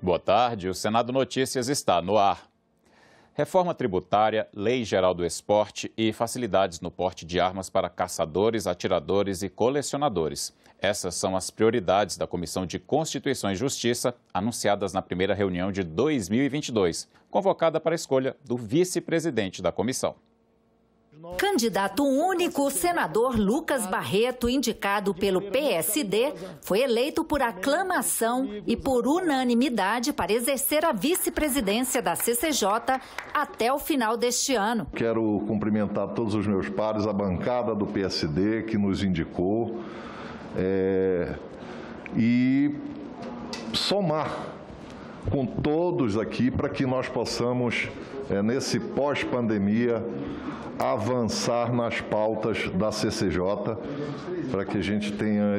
Boa tarde, o Senado Notícias está no ar. Reforma tributária, Lei Geral do Esporte e facilidades no porte de armas para caçadores, atiradores e colecionadores. Essas são as prioridades da Comissão de Constituição e Justiça, anunciadas na primeira reunião de 2022, convocada para a escolha do vice-presidente da comissão. Candidato único, o senador Lucas Barreto, indicado pelo PSD, foi eleito por aclamação e por unanimidade para exercer a vice-presidência da CCJ até o final deste ano. Quero cumprimentar todos os meus pares, a bancada do PSD que nos indicou e somar com todos aqui para que nós possamos, nesse pós-pandemia, avançar nas pautas da CCJ, para que a gente tenha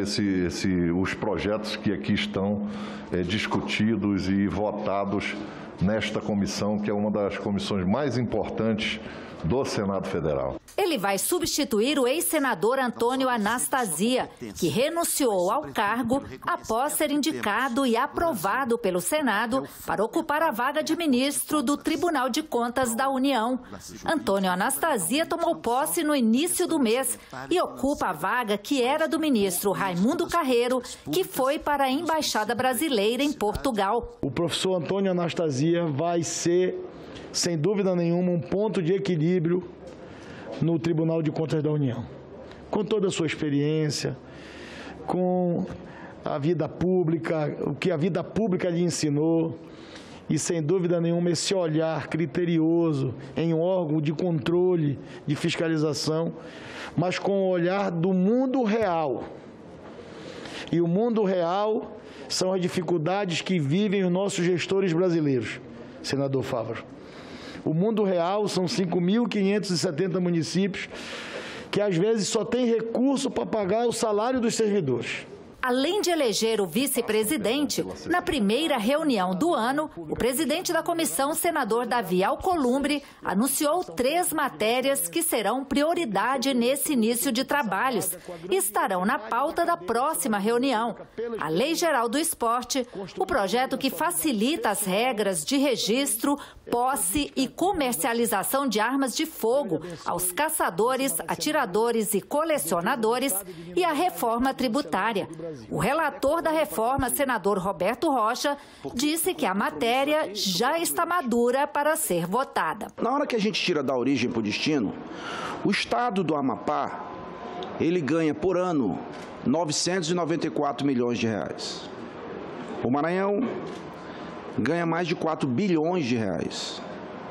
os projetos que aqui estão discutidos e votados nesta comissão, que é uma das comissões mais importantes do Senado Federal. Ele vai substituir o ex-senador Antônio Anastasia, que renunciou ao cargo após ser indicado e aprovado pelo Senado para ocupar a vaga de ministro do Tribunal de Contas da União. Antônio Anastasia tomou posse no início do mês e ocupa a vaga que era do ministro Raimundo Carreiro, que foi para a Embaixada Brasileira em Portugal. O professor Antônio Anastasia vai ser, sem dúvida nenhuma, um ponto de equilíbrio no Tribunal de Contas da União. Com toda a sua experiência, com a vida pública, o que a vida pública lhe ensinou, e sem dúvida nenhuma esse olhar criterioso em um órgão de controle, de fiscalização, mas com o olhar do mundo real. E o mundo real são as dificuldades que vivem os nossos gestores brasileiros, senador Fávaro. O mundo real são 5.570 municípios que às vezes só têm recurso para pagar o salário dos servidores. Além de eleger o vice-presidente, na primeira reunião do ano, o presidente da comissão, senador Davi Alcolumbre, anunciou 3 matérias que serão prioridade nesse início de trabalhos e estarão na pauta da próxima reunião. A Lei Geral do Esporte, o projeto que facilita as regras de registro, posse e comercialização de armas de fogo aos caçadores, atiradores e colecionadores, e a reforma tributária. O relator da reforma, senador Roberto Rocha, disse que a matéria já está madura para ser votada. Na hora que a gente tira da origem para o destino, o estado do Amapá, ele ganha por ano 994 milhões de reais. O Maranhão ganha mais de 4 bilhões de reais.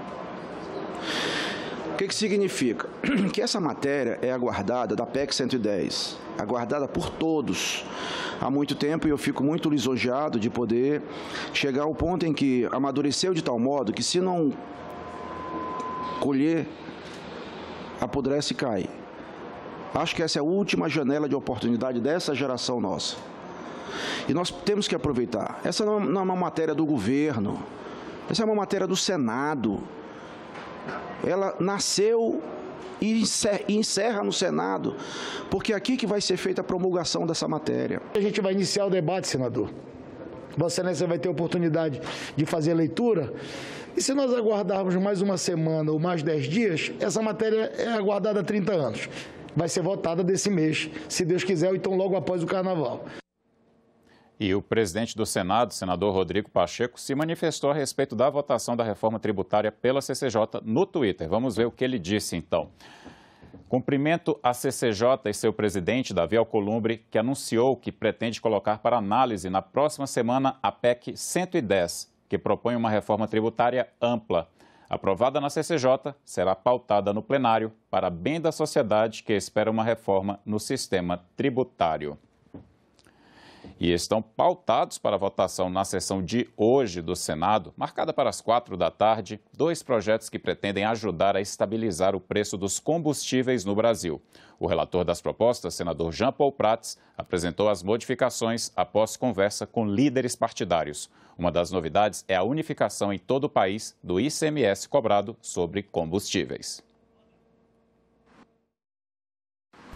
O que significa? Que essa matéria é aguardada da PEC 110, aguardada por todos há muito tempo, e eu fico muito lisonjeado de poder chegar ao ponto em que amadureceu de tal modo que, se não colher, apodrece e cai. Acho que essa é a última janela de oportunidade dessa geração nossa. E nós temos que aproveitar. Essa não é uma matéria do governo, essa é uma matéria do Senado. Ela nasceu e encerra no Senado, porque é aqui que vai ser feita a promulgação dessa matéria. A gente vai iniciar o debate, senador. Vossa Excelência vai ter a oportunidade de fazer a leitura. E se nós aguardarmos mais uma semana ou mais 10 dias, essa matéria é aguardada há 30 anos. Vai ser votada desse mês, se Deus quiser, ou então logo após o Carnaval. E o presidente do Senado, senador Rodrigo Pacheco, se manifestou a respeito da votação da reforma tributária pela CCJ no Twitter. Vamos ver o que ele disse, então. Cumprimento a CCJ e seu presidente, Davi Alcolumbre, que anunciou que pretende colocar para análise na próxima semana a PEC 110, que propõe uma reforma tributária ampla. Aprovada na CCJ, será pautada no plenário para bem da sociedade que espera uma reforma no sistema tributário. E estão pautados para votação na sessão de hoje do Senado, marcada para as 4 da tarde, 2 projetos que pretendem ajudar a estabilizar o preço dos combustíveis no Brasil. O relator das propostas, senador Jean Paul Prats, apresentou as modificações após conversa com líderes partidários. Uma das novidades é a unificação em todo o país do ICMS cobrado sobre combustíveis.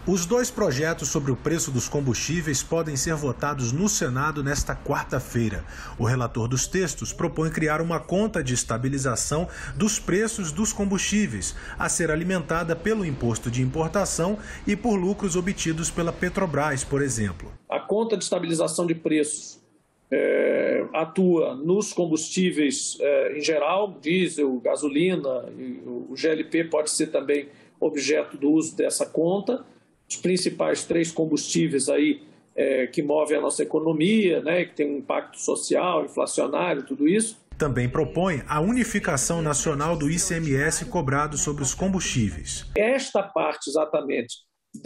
Os dois projetos sobre o preço dos combustíveis podem ser votados no Senado nesta quarta-feira. O relator dos textos propõe criar uma conta de estabilização dos preços dos combustíveis, a ser alimentada pelo imposto de importação e por lucros obtidos pela Petrobras, por exemplo. A conta de estabilização de preços atua nos combustíveis em geral, diesel, gasolina, e o GLP pode ser também objeto do uso dessa conta. Os principais 3 combustíveis aí que movem a nossa economia, né, que tem um impacto social, inflacionário, tudo isso. Também propõe a unificação nacional do ICMS cobrado sobre os combustíveis. Esta parte exatamente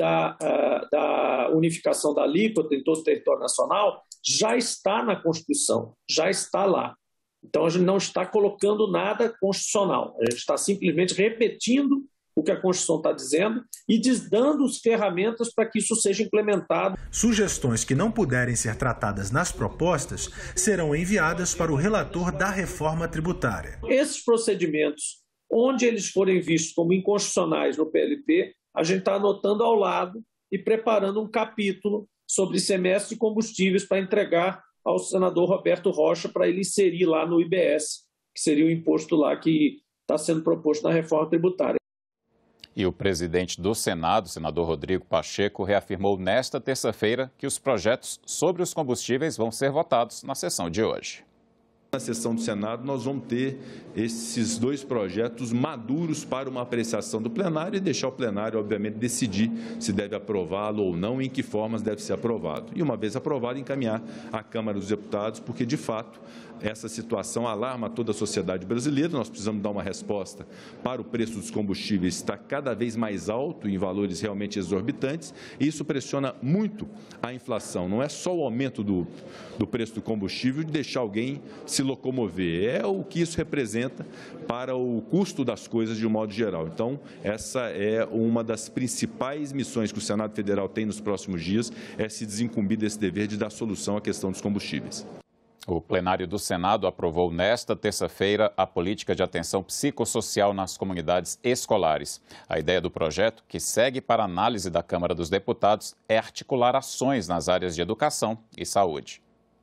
da unificação da alíquota em todo o território nacional já está na Constituição, já está lá. Então a gente não está colocando nada constitucional, a gente está simplesmente repetindo o que a Constituição está dizendo e dando as ferramentas para que isso seja implementado. Sugestões que não puderem ser tratadas nas propostas serão enviadas para o relator da reforma tributária. Esses procedimentos, onde eles forem vistos como inconstitucionais no PLP, a gente está anotando ao lado e preparando um capítulo sobre ICMS de combustíveis para entregar ao senador Roberto Rocha para ele inserir lá no IBS, que seria o imposto lá que está sendo proposto na reforma tributária. E o presidente do Senado, senador Rodrigo Pacheco, reafirmou nesta terça-feira que os projetos sobre os combustíveis vão ser votados na sessão de hoje. Na sessão do Senado, nós vamos ter esses 2 projetos maduros para uma apreciação do plenário e deixar o plenário, obviamente, decidir se deve aprová-lo ou não e em que formas deve ser aprovado. E, uma vez aprovado, encaminhar à Câmara dos Deputados, porque, de fato, essa situação alarma toda a sociedade brasileira. Nós precisamos dar uma resposta para o preço dos combustíveis está cada vez mais alto, em valores realmente exorbitantes, e isso pressiona muito a inflação. Não é só o aumento do preço do combustível de deixar alguém se locomover, é o que isso representa para o custo das coisas de um modo geral. Então, essa é uma das principais missões que o Senado Federal tem nos próximos dias, é se desincumbir desse dever de dar solução à questão dos combustíveis. O plenário do Senado aprovou nesta terça-feira a política de atenção psicossocial nas comunidades escolares. A ideia do projeto, que segue para análise da Câmara dos Deputados, é articular ações nas áreas de educação e saúde.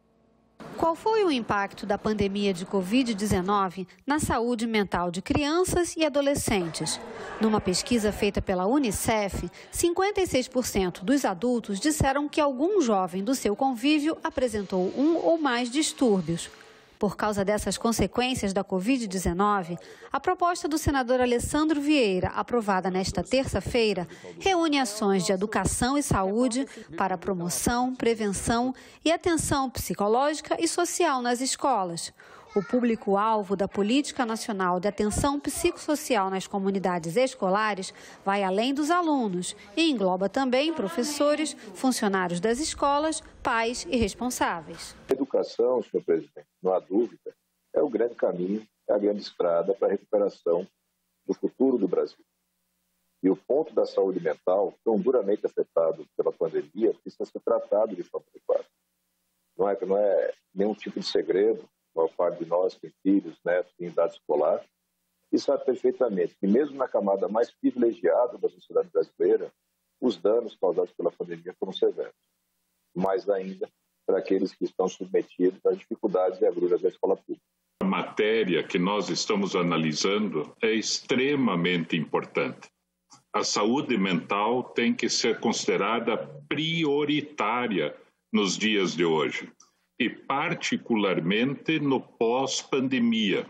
Qual foi o impacto da pandemia de Covid-19 na saúde mental de crianças e adolescentes? Numa pesquisa feita pela Unicef, 56% dos adultos disseram que algum jovem do seu convívio apresentou um ou mais distúrbios. Por causa dessas consequências da Covid-19, a proposta do senador Alessandro Vieira, aprovada nesta terça-feira, reúne ações de educação e saúde para promoção, prevenção e atenção psicológica e social nas escolas. O público-alvo da Política Nacional de Atenção Psicossocial nas Comunidades Escolares vai além dos alunos e engloba também professores, funcionários das escolas, pais e responsáveis. A educação, senhor presidente, não há dúvida, é o grande caminho, é a grande estrada para a recuperação do futuro do Brasil. E o ponto da saúde mental, tão duramente afetado pela pandemia, precisa ser tratado de forma adequada. Não é nenhum tipo de segredo. A maior parte de nós tem filhos, netos em idade escolar, e sabe perfeitamente que mesmo na camada mais privilegiada da sociedade brasileira, os danos causados pela pandemia foram severos. Mais ainda para aqueles que estão submetidos às dificuldades e agruras da escola pública. A matéria que nós estamos analisando é extremamente importante. A saúde mental tem que ser considerada prioritária nos dias de hoje. E particularmente no pós-pandemia.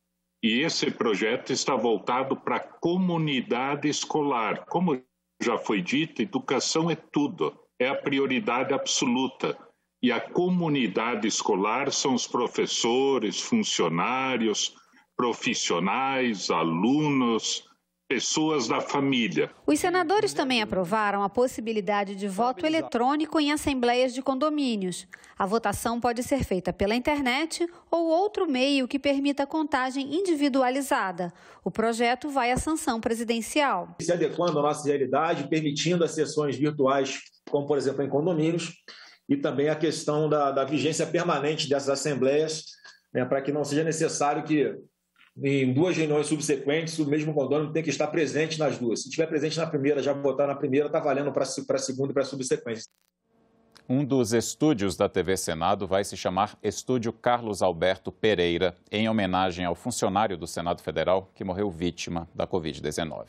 E esse projeto está voltado para a comunidade escolar. Como já foi dito, educação é tudo, é a prioridade absoluta. E a comunidade escolar são os professores, funcionários, profissionais, alunos, pessoas da família. Os senadores também aprovaram a possibilidade de voto eletrônico em assembleias de condomínios. A votação pode ser feita pela internet ou outro meio que permita a contagem individualizada. O projeto vai à sanção presidencial. Se adequando à nossa realidade, permitindo as sessões virtuais, como por exemplo em condomínios, e também a questão da vigência permanente dessas assembleias, para que não seja necessário que em 2 reuniões subsequentes, o mesmo condômino tem que estar presente nas 2. Se estiver presente na primeira, já votar na primeira, está valendo para a segunda e para a subsequência. Um dos estúdios da TV Senado vai se chamar Estúdio Carlos Alberto Pereira, em homenagem ao funcionário do Senado Federal que morreu vítima da Covid-19.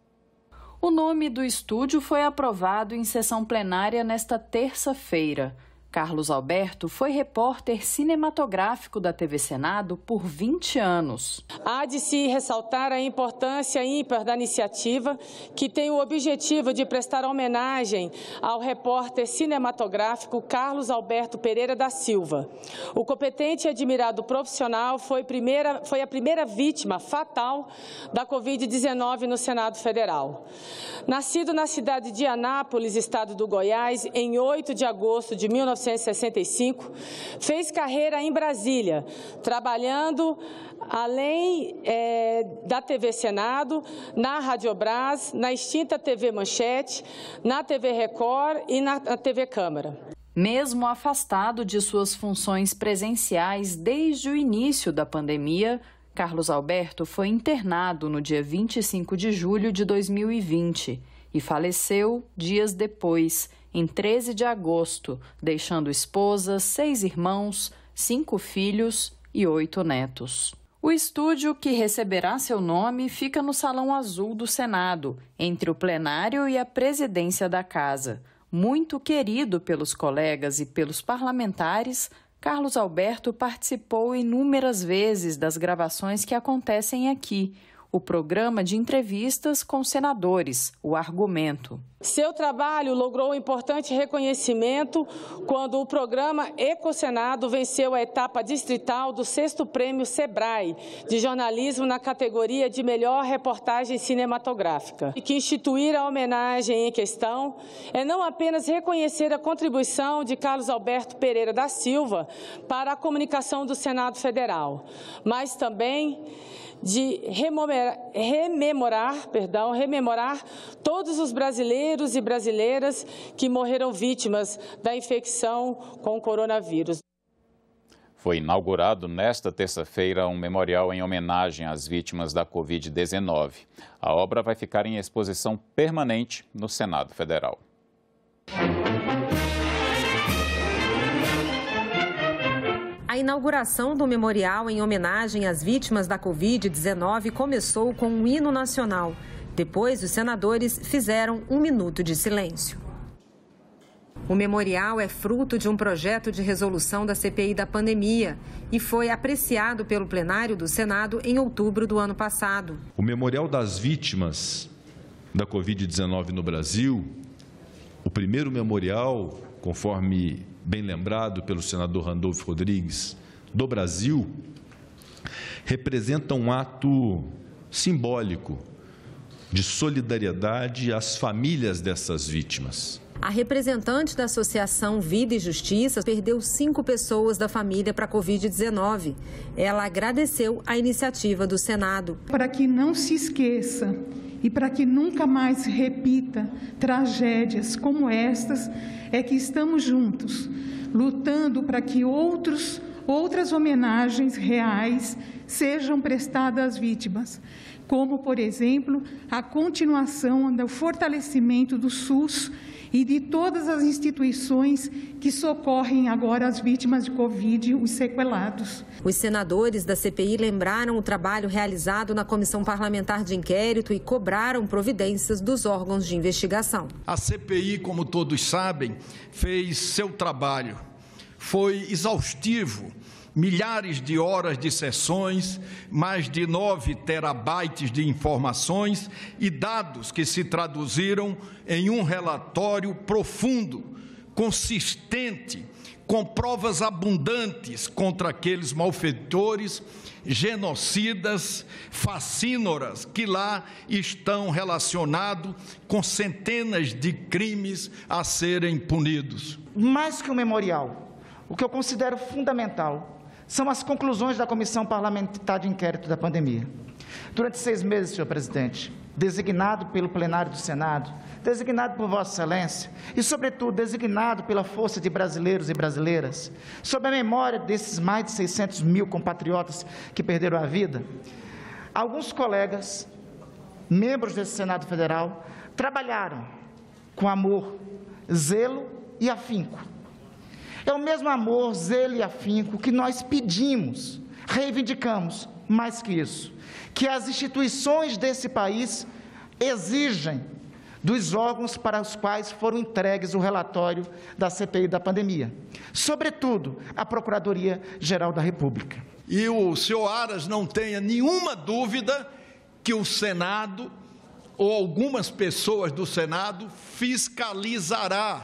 O nome do estúdio foi aprovado em sessão plenária nesta terça-feira. Carlos Alberto foi repórter cinematográfico da TV Senado por 20 anos. Há de se ressaltar a importância ímpar da iniciativa, que tem o objetivo de prestar homenagem ao repórter cinematográfico Carlos Alberto Pereira da Silva. O competente e admirado profissional foi a primeira vítima fatal da Covid-19 no Senado Federal. Nascido na cidade de Anápolis, estado do Goiás, em 8 de agosto de 1965, fez carreira em Brasília, trabalhando além da TV Senado, na Radiobras, na extinta TV Manchete, na TV Record e na TV Câmara. Mesmo afastado de suas funções presenciais desde o início da pandemia, Carlos Alberto foi internado no dia 25 de julho de 2020 e faleceu dias depois, em 13 de agosto, deixando esposa, 6 irmãos, 5 filhos e 8 netos. O estúdio que receberá seu nome fica no Salão Azul do Senado, entre o plenário e a presidência da Casa. Muito querido pelos colegas e pelos parlamentares, Carlos Alberto participou inúmeras vezes das gravações que acontecem aqui, o programa de entrevistas com senadores, o Argumento. Seu trabalho logrou um importante reconhecimento quando o programa Ecosenado venceu a etapa distrital do 6º Prêmio Sebrae de jornalismo na categoria de melhor reportagem cinematográfica. E que instituir a homenagem em questão é não apenas reconhecer a contribuição de Carlos Alberto Pereira da Silva para a comunicação do Senado Federal, mas também de rememorar todos os brasileiros e brasileiras que morreram vítimas da infecção com o coronavírus. Foi inaugurado nesta terça-feira um memorial em homenagem às vítimas da Covid-19. A obra vai ficar em exposição permanente no Senado Federal. A inauguração do memorial em homenagem às vítimas da Covid-19 começou com um hino nacional. Depois, os senadores fizeram 1 minuto de silêncio. O memorial é fruto de um projeto de resolução da CPI da pandemia e foi apreciado pelo plenário do Senado em outubro do ano passado. O Memorial das Vítimas da Covid-19 no Brasil, o primeiro memorial, conforme bem lembrado pelo senador Randolfo Rodrigues, do Brasil, representa um ato simbólico de solidariedade às famílias dessas vítimas. A representante da Associação Vida e Justiça perdeu 5 pessoas da família para a Covid-19. Ela agradeceu a iniciativa do Senado. Para que não se esqueça e para que nunca mais se repita tragédias como estas, é que estamos juntos, lutando para que outras homenagens reais sejam prestadas às vítimas, como, por exemplo, a continuação do fortalecimento do SUS e de todas as instituições que socorrem agora as vítimas de Covid e os sequelados. Os senadores da CPI lembraram o trabalho realizado na Comissão Parlamentar de Inquérito e cobraram providências dos órgãos de investigação. A CPI, como todos sabem, fez seu trabalho. Foi exaustivo. Milhares de horas de sessões, mais de 9 terabytes de informações e dados que se traduziram em um relatório profundo, consistente, com provas abundantes contra aqueles malfeitores, genocidas, facínoras, que lá estão relacionados com centenas de crimes a serem punidos. Mais que um memorial, o que eu considero fundamental são as conclusões da Comissão Parlamentar de Inquérito da pandemia. Durante 6 meses, senhor presidente, designado pelo plenário do Senado, designado por Vossa Excelência e, sobretudo, designado pela força de brasileiros e brasileiras, sob a memória desses mais de 600 mil compatriotas que perderam a vida, Alguns colegas, membros desse Senado Federal, trabalharam com amor, zelo e afinco. É o mesmo amor, zelo e afinco que nós pedimos, reivindicamos, mais que isso, que as instituições desse país exigem dos órgãos para os quais foram entregues o relatório da CPI da pandemia, sobretudo a Procuradoria-Geral da República. E o senhor Aras não tenha nenhuma dúvida que o Senado, ou algumas pessoas do Senado, fiscalizará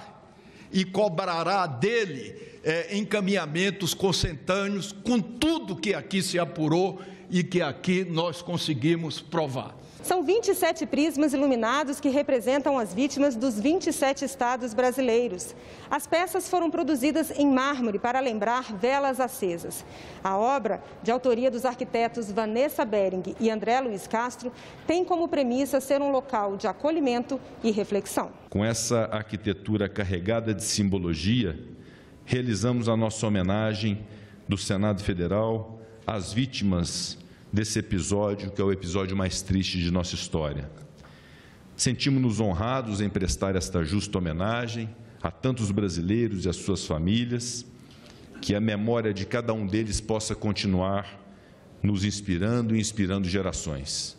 e cobrará dele encaminhamentos consentâneos com tudo que aqui se apurou e que aqui nós conseguimos provar. São 27 prismas iluminados que representam as vítimas dos 27 estados brasileiros. As peças foram produzidas em mármore para lembrar velas acesas. A obra, de autoria dos arquitetos Vanessa Bering e André Luiz Castro, tem como premissa ser um local de acolhimento e reflexão. Com essa arquitetura carregada de simbologia, realizamos a nossa homenagem do Senado Federal às vítimas desse episódio, que é o episódio mais triste de nossa história. Sentimos-nos honrados em prestar esta justa homenagem a tantos brasileiros e às suas famílias, que a memória de cada um deles possa continuar nos inspirando e inspirando gerações.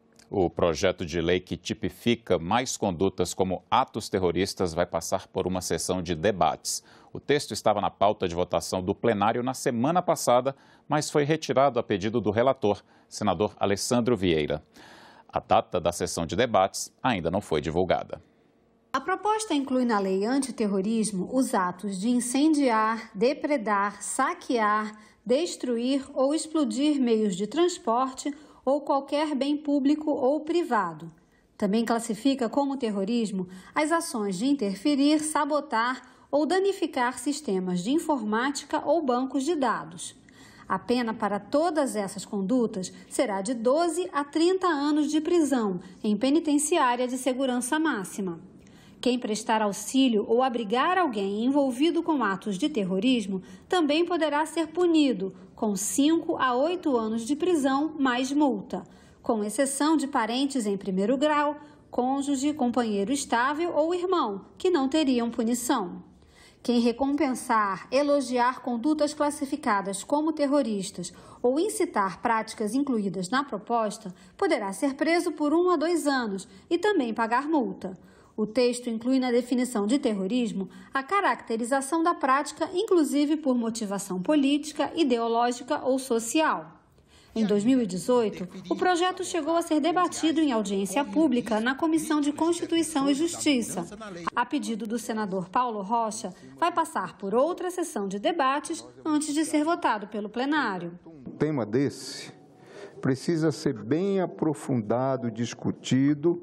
O projeto de lei que tipifica mais condutas como atos terroristas vai passar por uma sessão de debates. O texto estava na pauta de votação do plenário na semana passada, mas foi retirado a pedido do relator, senador Alessandro Vieira. A data da sessão de debates ainda não foi divulgada. A proposta inclui na lei antiterrorismo os atos de incendiar, depredar, saquear, destruir ou explodir meios de transporte ou qualquer bem público ou privado. Também classifica como terrorismo as ações de interferir, sabotar ou danificar sistemas de informática ou bancos de dados. A pena para todas essas condutas será de 12 a 30 anos de prisão em penitenciária de segurança máxima. Quem prestar auxílio ou abrigar alguém envolvido com atos de terrorismo também poderá ser punido com 5 a 8 anos de prisão mais multa, com exceção de parentes em primeiro grau, cônjuge, companheiro estável ou irmão, que não teriam punição. Quem recompensar, elogiar condutas classificadas como terroristas ou incitar práticas incluídas na proposta poderá ser preso por 1 a 2 anos e também pagar multa. O texto inclui na definição de terrorismo a caracterização da prática, inclusive por motivação política, ideológica ou social. Em 2018, o projeto chegou a ser debatido em audiência pública na Comissão de Constituição e Justiça. A pedido do senador Paulo Rocha, vai passar por outra sessão de debates antes de ser votado pelo plenário. Um tema desse precisa ser bem aprofundado, discutido,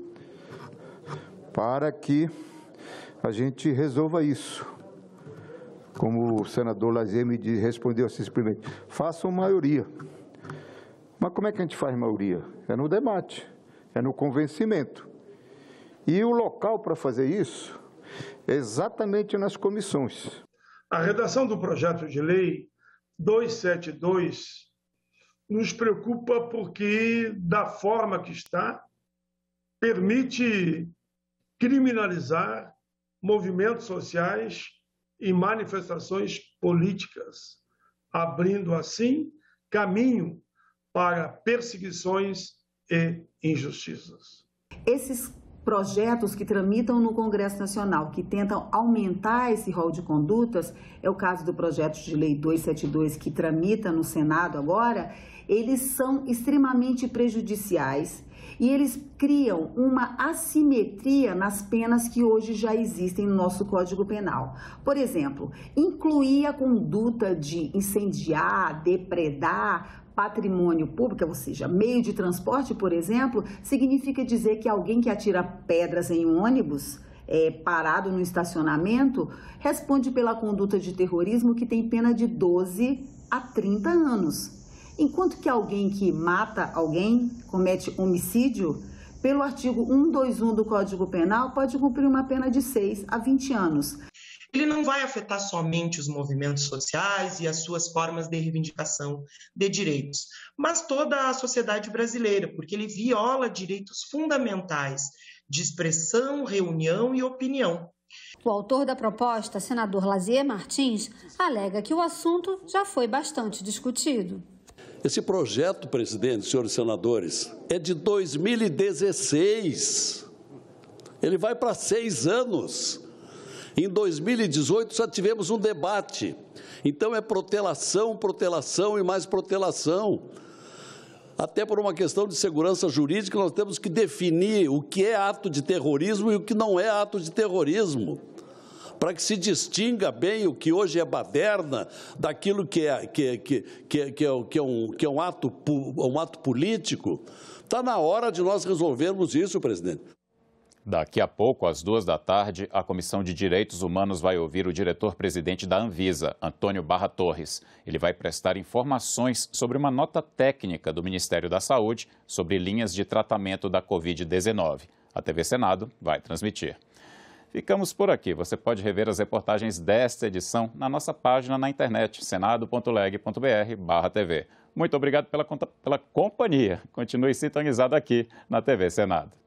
para que a gente resolva isso. Como o senador Lazier me respondeu assim simplesmente, façam maioria. Mas como é que a gente faz maioria? É no debate, é no convencimento. E o local para fazer isso é exatamente nas comissões. A redação do projeto de lei 272 nos preocupa porque, da forma que está, permite criminalizar movimentos sociais e manifestações políticas, abrindo assim caminho para perseguições e injustiças. Esses projetos que tramitam no Congresso Nacional, que tentam aumentar esse rol de condutas, é o caso do projeto de lei 272 que tramita no Senado agora, eles são extremamente prejudiciais e eles criam uma assimetria nas penas que hoje já existem no nosso Código Penal. Por exemplo, incluir a conduta de incendiar, depredar patrimônio público, ou seja, meio de transporte, por exemplo, significa dizer que alguém que atira pedras em um ônibus parado no estacionamento responde pela conduta de terrorismo que tem pena de 12 a 30 anos. Enquanto que alguém que mata alguém, comete homicídio, pelo artigo 121 do Código Penal, pode cumprir uma pena de 6 a 20 anos. ele não vai afetar somente os movimentos sociais e as suas formas de reivindicação de direitos, mas toda a sociedade brasileira, porque ele viola direitos fundamentais de expressão, reunião e opinião. O autor da proposta, senador Lazier Martins, alega que o assunto já foi bastante discutido. Esse projeto, presidente, senhores senadores, é de 2016. Ele vai para 6 anos. Em 2018 só tivemos um debate. Então é protelação, protelação e mais protelação. Até por uma questão de segurança jurídica, nós temos que definir o que é ato de terrorismo e o que não é ato de terrorismo, para que se distinga bem o que hoje é baderna daquilo que é um ato político. Está na hora de nós resolvermos isso, presidente. Daqui a pouco, às 14h, a Comissão de Direitos Humanos vai ouvir o diretor-presidente da Anvisa, Antônio Barra Torres. Ele vai prestar informações sobre uma nota técnica do Ministério da Saúde sobre linhas de tratamento da Covid-19. A TV Senado vai transmitir. Ficamos por aqui. Você pode rever as reportagens desta edição na nossa página na internet, senado.leg.br/TV. Muito obrigado pela companhia. Continue sintonizado aqui na TV Senado.